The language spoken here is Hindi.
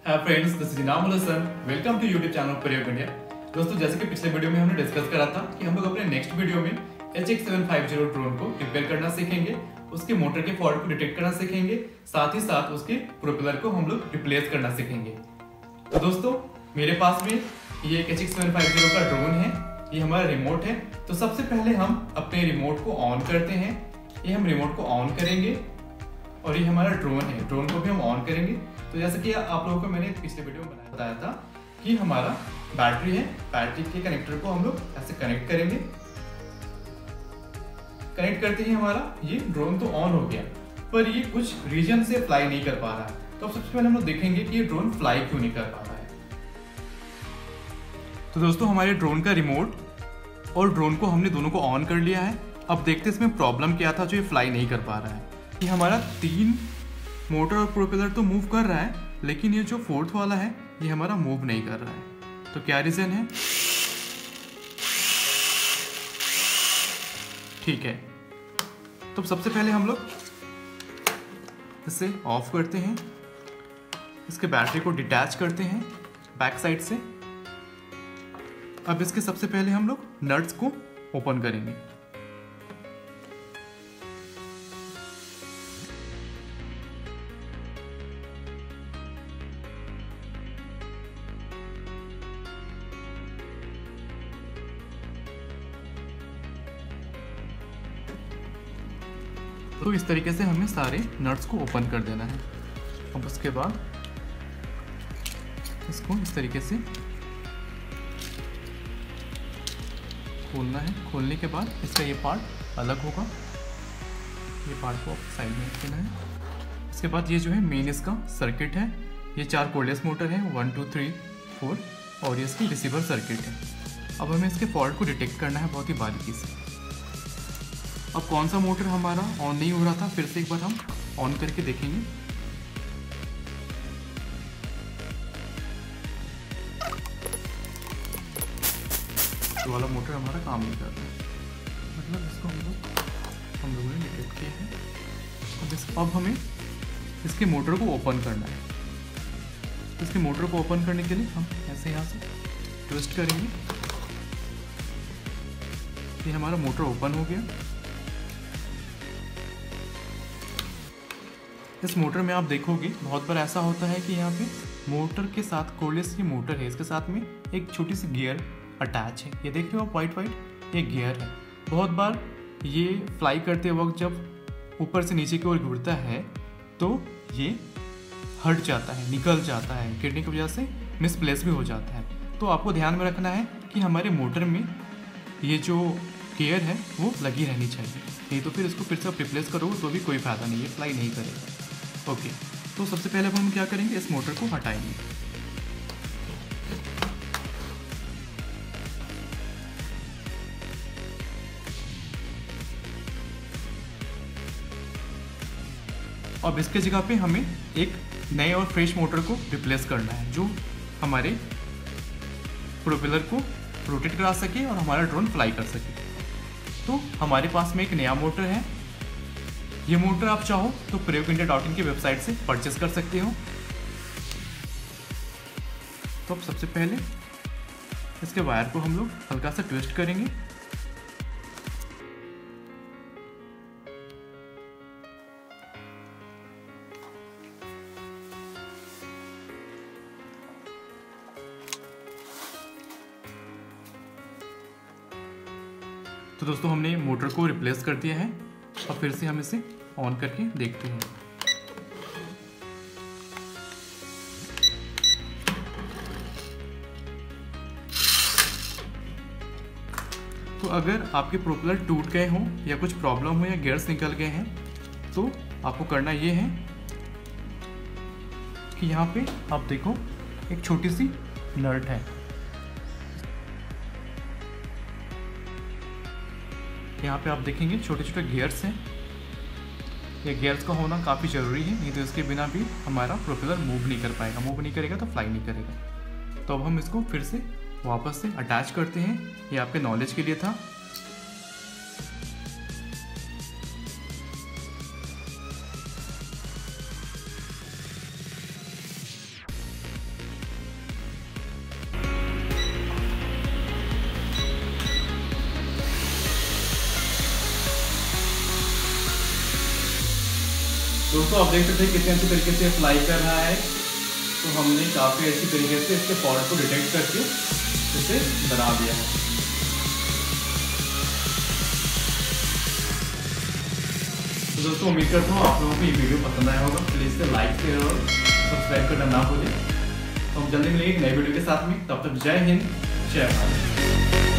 Friends, this is Inamul Hasan. Welcome to YouTube channel Prayog India. दोस्तों, जैसे कि पिछले वीडियो में हमने डिस्कस करा था कि हम लोग अपने नेक्स्ट वीडियो में HX750 ड्रोन को रिपेयर करना सीखेंगे, उसके मोटर के फॉल्ट को डिटेक्ट करना सीखेंगे, साथ ही साथ उसके प्रोपेलर को हम लोग रिप्लेस करना सीखेंगे। तो दोस्तों, मेरे पास में ये एक HX750 का ड्रोन है, ये हमारा रिमोट है। तो सबसे पहले हम अपने रिमोट को ऑन करते हैं। ये हम रिमोट को ऑन करेंगे और ये हमारा ड्रोन है, ड्रोन को भी हम ऑन करेंगे। तो जैसे कि आप लोगों को मैंने पिछले वीडियो में बताया था कि हमारा बैटरी है, बैटरी के कनेक्टर को हम लोग ऐसे कनेक्ट करेंगे। कनेक्ट करते ही हमारा ये ड्रोन तो ऑन हो गया, पर ये कुछ रीजन से फ्लाई नहीं कर पा रहा है। तो अब सबसे पहले हम लोग देखेंगे कि ये ड्रोन फ्लाई क्यों नहीं कर पा रहा है। तो दोस्तों, हमारे ड्रोन का रिमोट और ड्रोन को हमने दोनों को ऑन कर लिया है। अब देखते हैं इसमें प्रॉब्लम क्या था जो ये फ्लाई नहीं कर पा रहा है। कि हमारा 3 मोटर और प्रोपेलर तो मूव कर रहा है, लेकिन ये जो 4th वाला है ये हमारा मूव नहीं कर रहा है। तो क्या रीजन है? ठीक है, तो सबसे पहले हम लोग इसे ऑफ करते हैं, इसके बैटरी को डिटैच करते हैं बैक साइड से। अब इसके सबसे पहले हम लोग नट्स को ओपन करेंगे। तो इस तरीके से हमें सारे नट्स को ओपन कर देना है। अब उसके बाद इसको इस तरीके से खोलना है। खोलने के बाद इसका ये पार्ट अलग होगा, ये पार्ट को साइड में रख देना है। इसके बाद ये जो है मेन इसका सर्किट है, ये 4 कोर्डलेस मोटर है, 1 2 3 4, और ये इसकी रिसीवर सर्किट है। अब हमें इसके फॉल्ट को डिटेक्ट करना है बहुत ही बारीकी से। अब कौन सा मोटर हमारा ऑन नहीं हो रहा था, फिर से एक बार हम ऑन करके देखेंगे। ये वाला मोटर हमारा काम नहीं कर रहा है, मतलब इसको हम लोगों ने डिटेक्ट किया है। अब हमें इसके मोटर को ओपन करना है। इसके मोटर को ओपन करने के लिए हम ऐसे यहाँ से ट्विस्ट करेंगे। ये हमारा मोटर ओपन हो गया। इस मोटर में आप देखोगे बहुत बार ऐसा होता है कि यहाँ पे मोटर के साथ, कोर्डलेस की मोटर है, इसके साथ में एक छोटी सी गियर अटैच है। ये देख रहे हो आप, वाइट ये गियर है। बहुत बार ये फ्लाई करते वक्त जब ऊपर से नीचे की ओर घूरता है तो ये हट जाता है, निकल जाता है, गिरने की वजह से मिसप्लेस भी हो जाता है। तो आपको ध्यान में रखना है कि हमारे मोटर में ये जो गियर है वो लगी रहनी चाहिए, नहीं तो फिर इसको फिर से आप रिप्लेस करोगे तो भी कोई फ़ायदा नहीं है, फ्लाई नहीं करेगा। ओके, तो सबसे पहले हम क्या करेंगे, इस मोटर को हटाएंगे। अब इसके जगह पे हमें एक नए और फ्रेश मोटर को रिप्लेस करना है जो हमारे प्रोपेलर को रोटेट करा सके और हमारा ड्रोन फ्लाई कर सके। तो हमारे पास में एक नया मोटर है। ये मोटर आप चाहो तो प्रयोगइंडिया.in की वेबसाइट से परचेस कर सकते हो। तो अब सबसे पहले इसके वायर को हम लोग हल्का सा ट्विस्ट करेंगे। तो दोस्तों, हमने मोटर को रिप्लेस कर दिया है। अब फिर से हम इसे ऑन करके देखते हैं। तो अगर आपके प्रोपेलर टूट गए हों या कुछ प्रॉब्लम हो या गियर्स निकल गए हैं तो आपको करना ये है कि यहाँ पे आप देखो एक छोटी सी नट है। यहाँ पे आप देखेंगे छोटे छोटे गियर्स हैं। ये गियर्स का होना काफ़ी ज़रूरी है, नहीं तो इसके बिना भी हमारा प्रोपेलर मूव नहीं कर पाएगा। मूव नहीं करेगा तो फ्लाई नहीं करेगा। तो अब हम इसको फिर से वापस से अटैच करते हैं। ये आपके नॉलेज के लिए था। दोस्तों आप देख सकते हैं कितने अच्छे तरीके से फ्लाई कर रहा है। तो हमने काफ़ी अच्छी तरीके से इसके फॉल्ट को डिटेक्ट करके इसे बना दिया है। तो दोस्तों उम्मीद करता हूँ आप लोगों को ये वीडियो पसंद आया होगा। प्लीज़ इसे लाइक शेयर और सब्सक्राइब करना ना भूलें। तो हम जल्दी मिलेंगे एक नए वीडियो के साथ में। तब तक जय हिंद, जय भारत।